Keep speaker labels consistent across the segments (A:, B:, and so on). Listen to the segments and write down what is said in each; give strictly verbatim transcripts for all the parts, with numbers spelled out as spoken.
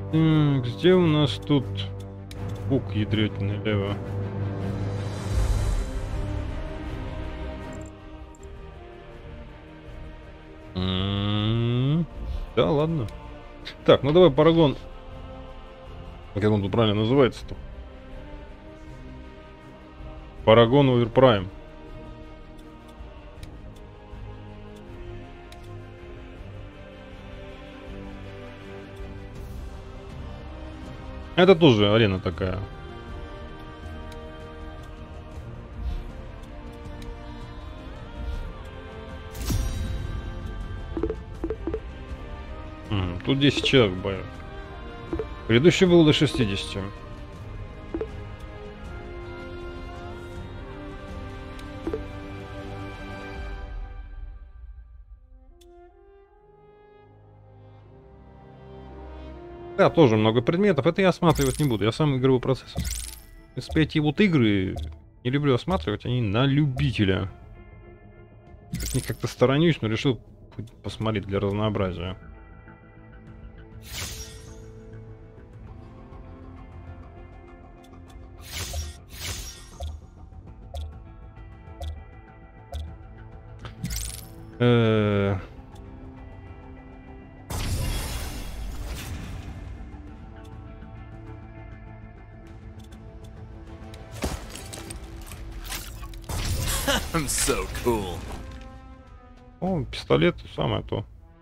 A: Так, где у нас тут пук ядрёть налево? М-м-м. Да, ладно. Так, ну давай Парагон. Как он тут правильно называется-то? Парагон Оверпрайм. Это тоже арена такая. М, тут десять человек боят. Предыдущий был до шестидесяти. Да, тоже много предметов. Это я осматривать не буду. Я сам игровой процесс. В принципе, эти вот игры не люблю осматривать. Они на любителя. От них как-то сторонюсь, но решил посмотреть для разнообразия. Э-э-
B: I'm so cool.
A: О, пистолет, самое то.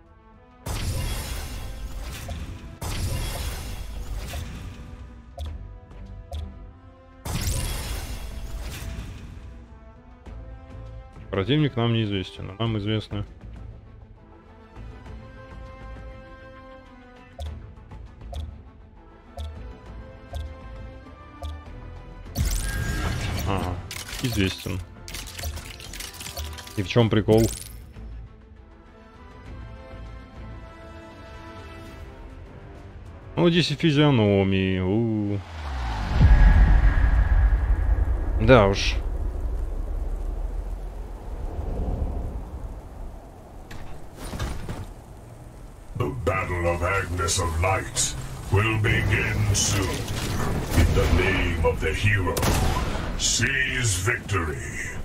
A: Противник нам неизвестен, а нам известно. Ага, известен. И в чем прикол? Ну, здесь и физиономии. У-у-у. Да уж.
C: The Battle of Agnes of Light will begin soon. In the name of the hero, seize victory.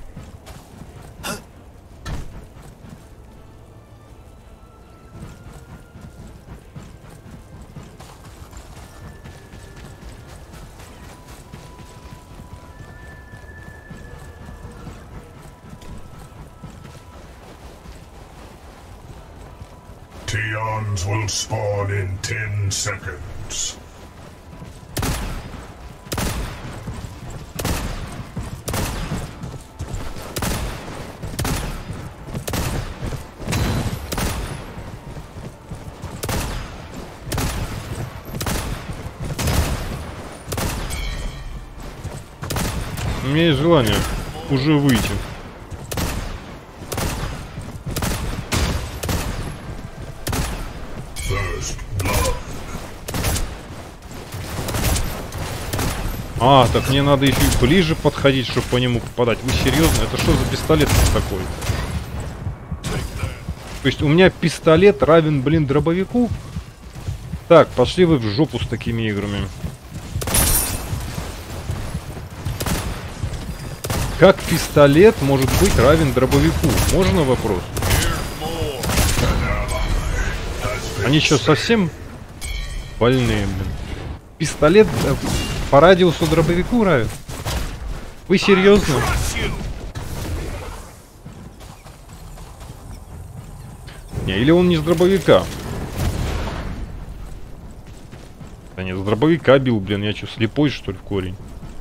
C: Tions will spawn in ten seconds.
A: У меня есть желание уже выйти. А, так мне надо еще и ближе подходить, чтобы по нему попадать. Вы серьезно? Это что за пистолет такой? То есть у меня пистолет равен, блин, дробовику? Так, пошли вы в жопу с такими играми. Как пистолет может быть равен дробовику? Можно вопрос? Они что, совсем больные, блин? Пистолет по радиусу дробовику равен? Вы серьезно? Не, или он не с дробовика? Да нет, с дробовика бил, блин, я что, слепой, что ли, в корень?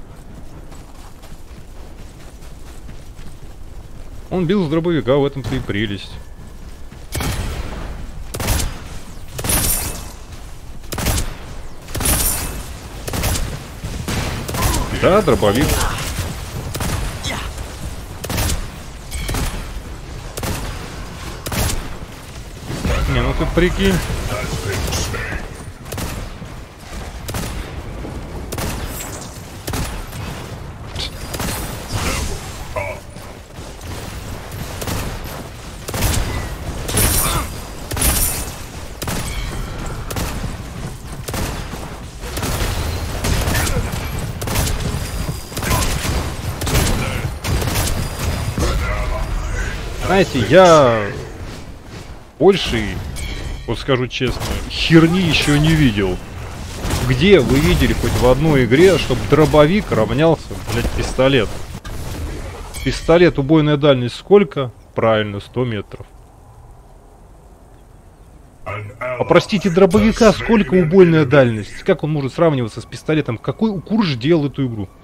A: Он бил с дробовика, в этом-то и прелесть. Да, дробовик. Не, ну ты прикинь. Знаете, я больше, вот скажу честно, херни еще не видел. Где вы видели хоть в одной игре, чтобы дробовик равнялся, блядь, пистолет? Пистолет, убойная дальность сколько? Правильно, сто метров. А простите, дробовика сколько убойная дальность? Как он может сравниваться с пистолетом? Какой укурж делал эту игру?